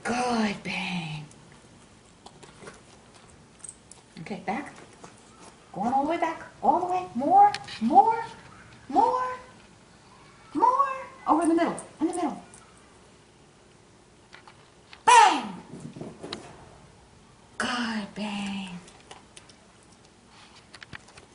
Good, bang. Okay, back. Going all the way back. All the way. More, more, more, more. Over in the middle. In the middle. Bang! Good, bang.